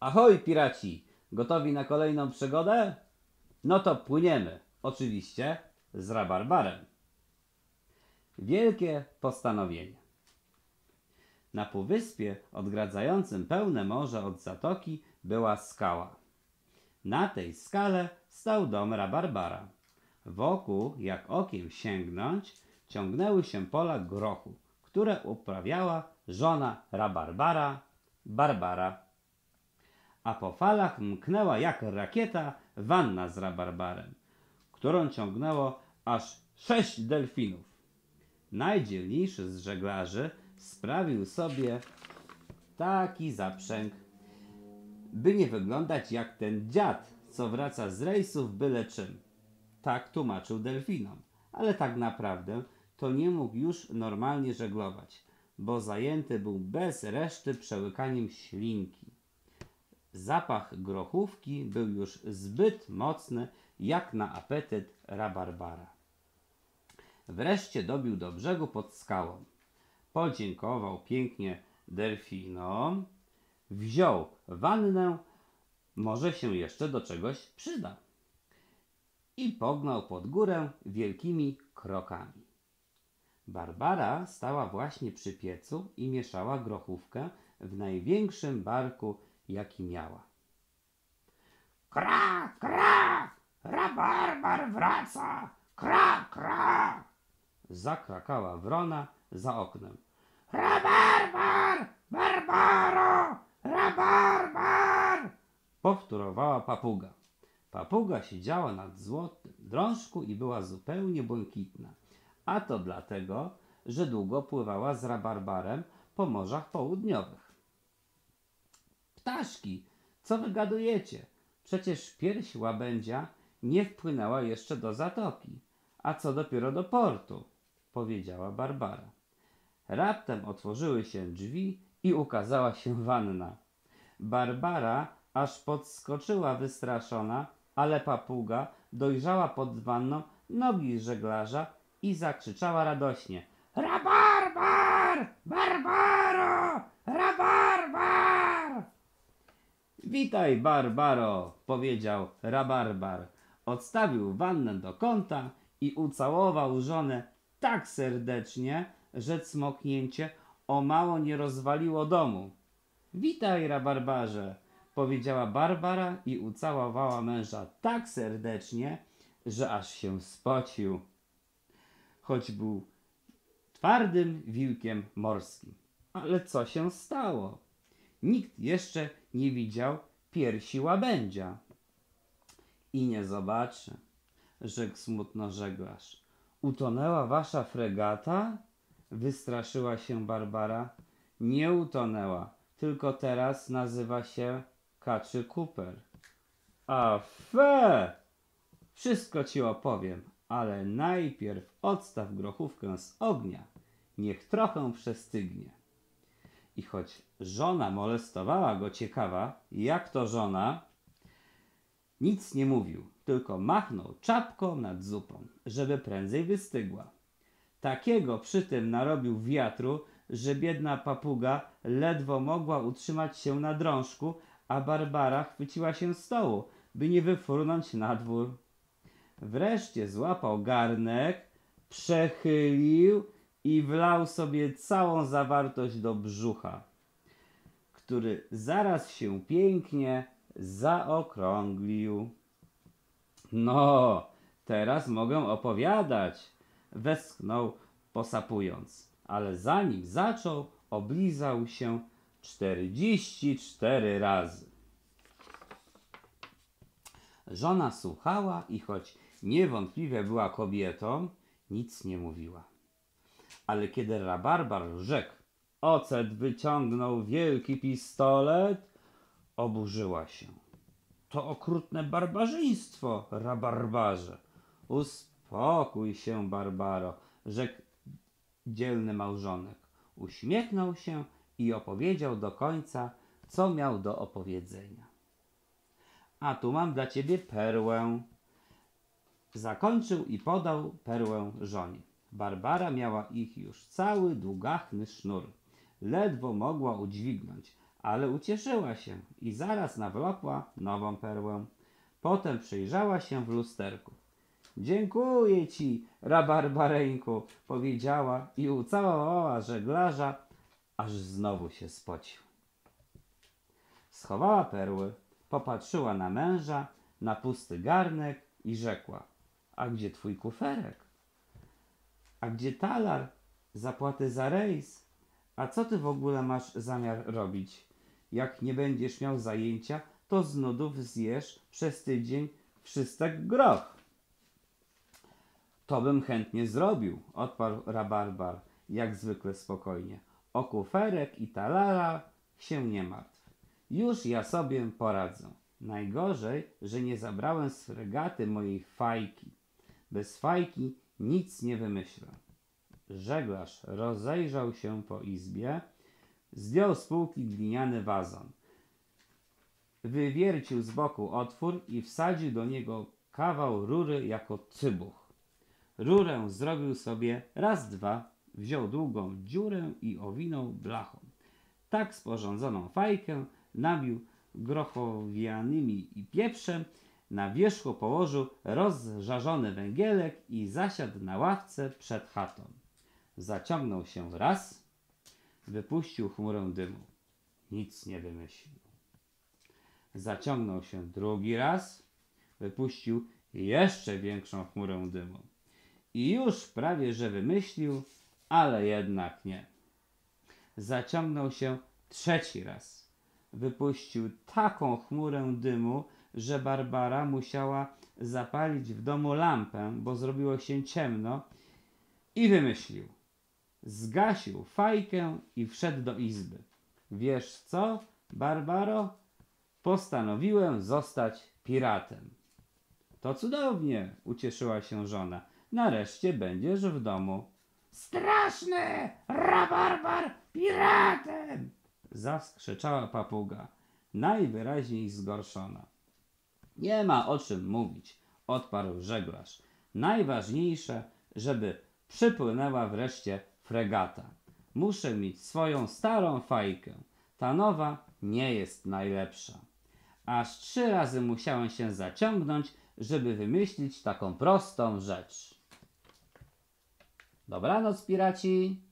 Ahoj, piraci! Gotowi na kolejną przygodę? No to płyniemy. Oczywiście z rabarbarem. Wielkie postanowienie. Na półwyspie odgradzającym pełne morze od zatoki była skała. Na tej skale stał dom rabarbara. Wokół, jak okiem sięgnąć, ciągnęły się pola grochu, które uprawiała żona rabarbara, Barbara. A po falach mknęła jak rakieta wanna z rabarbarem, którą ciągnęło aż 6 delfinów. Najdzielniejszy z żeglarzy sprawił sobie taki zaprzęg, by nie wyglądać jak ten dziad, co wraca z rejsów byle czym. Tak tłumaczył delfinom, ale tak naprawdę to nie mógł już normalnie żeglować, bo zajęty był bez reszty przełykaniem ślinki. Zapach grochówki był już zbyt mocny jak na apetyt rabarbara. Wreszcie dobił do brzegu pod skałą. Podziękował pięknie delfinom, wziął wannę, może się jeszcze do czegoś przyda, i pognał pod górę wielkimi krokami. Barbara stała właśnie przy piecu i mieszała grochówkę w największym barku, jaki miała. Kra, kra! Rabarbar wraca! Kra, kra! Zakrakała wrona za oknem. Rabarbar! Barbaro! Rabarbar! Powtórowała papuga. Papuga siedziała nad złotym drążku i była zupełnie błękitna. A to dlatego, że długo pływała z rabarbarem po morzach południowych. Ptaszki, co wy gadujecie? Przecież pierś łabędzia nie wpłynęła jeszcze do zatoki, a co dopiero do portu, powiedziała Barbara. Raptem otworzyły się drzwi i ukazała się wanna. Barbara aż podskoczyła wystraszona, ale papuga dojrzała pod wanną nogi żeglarza i zakrzyczała radośnie. Rabarbar! Barbaro! Rabarbar! Witaj, Barbaro, powiedział rabarbar. Odstawił wannę do kąta i ucałował żonę tak serdecznie, że cmoknięcie o mało nie rozwaliło domu. Witaj, rabarbarze, powiedziała Barbara i ucałowała męża tak serdecznie, że aż się spocił, choć był twardym wilkiem morskim. Ale co się stało? Nikt jeszcze nie widział piersi łabędzia. I nie zobaczy, rzekł smutno żeglarz. Utonęła wasza fregata? Wystraszyła się Barbara. Nie utonęła, tylko teraz nazywa się Kaczy Kuper. A fe! Wszystko ci opowiem, ale najpierw odstaw grochówkę z ognia. Niech trochę przestygnie. I choć żona molestowała go ciekawa, jak to żona, nic nie mówił, tylko machnął czapką nad zupą, żeby prędzej wystygła. Takiego przy tym narobił wiatru, że biedna papuga ledwo mogła utrzymać się na drążku, a Barbara chwyciła się stołu, by nie wyfrunąć na dwór. Wreszcie złapał garnek, przechylił i wlał sobie całą zawartość do brzucha, który zaraz się pięknie zaokrąglił. No, teraz mogę opowiadać, westchnął posapując, ale zanim zaczął, oblizał się 44 razy. Żona słuchała i choć niewątpliwie była kobietą, nic nie mówiła. Ale kiedy rabarbar rzekł, ocet wyciągnął wielki pistolet, oburzyła się. To okrutne barbarzyństwo, rabarbarze. Uspokój się, Barbaro, rzekł dzielny małżonek. Uśmiechnął się i opowiedział do końca, co miał do opowiedzenia. A tu mam dla ciebie perłę. Zakończył i podał perłę żonie. Barbara miała ich już cały długachny sznur. Ledwo mogła udźwignąć, ale ucieszyła się i zaraz nawlokła nową perłę. Potem przyjrzała się w lusterku. Dziękuję ci, rabarbareńku, powiedziała i ucałowała żeglarza, aż znowu się spocił. Schowała perły, popatrzyła na męża, na pusty garnek i rzekła: a gdzie twój kuferek? A gdzie talar, zapłaty za rejs? A co ty w ogóle masz zamiar robić? Jak nie będziesz miał zajęcia, to z nudów zjesz przez tydzień wszystek groch. To bym chętnie zrobił, odparł rabarbar, jak zwykle spokojnie. O kuferek i talara się nie martw. Już ja sobie poradzę. Najgorzej, że nie zabrałem z fregaty mojej fajki. Bez fajki nic nie wymyślę. Żeglarz rozejrzał się po izbie, zdjął z półki gliniany wazon. Wywiercił z boku otwór i wsadził do niego kawał rury jako cybuch. Rurę zrobił sobie raz, dwa, wziął długą dziurę i owinął blachą. Tak sporządzoną fajkę nabił grochowianymi i pieprzem, na wierzchu położył rozżarzony węgielek i zasiadł na ławce przed chatą. Zaciągnął się raz, wypuścił chmurę dymu. Nic nie wymyślił. Zaciągnął się drugi raz, wypuścił jeszcze większą chmurę dymu. I już prawie że wymyślił, ale jednak nie. Zaciągnął się trzeci raz. Wypuścił taką chmurę dymu, że Barbara musiała zapalić w domu lampę, bo zrobiło się ciemno, i wymyślił. Zgasił fajkę i wszedł do izby. Wiesz co, Barbaro? Postanowiłem zostać piratem. To cudownie, ucieszyła się żona. Nareszcie będziesz w domu. Straszne! Rabarbar piratem! Zaskrzeczała papuga, najwyraźniej zgorszona. Nie ma o czym mówić, odparł żeglarz. Najważniejsze, żeby przypłynęła wreszcie fregata. Muszę mieć swoją starą fajkę. Ta nowa nie jest najlepsza. Aż 3 razy musiałem się zaciągnąć, żeby wymyślić taką prostą rzecz. Dobranoc, piraci!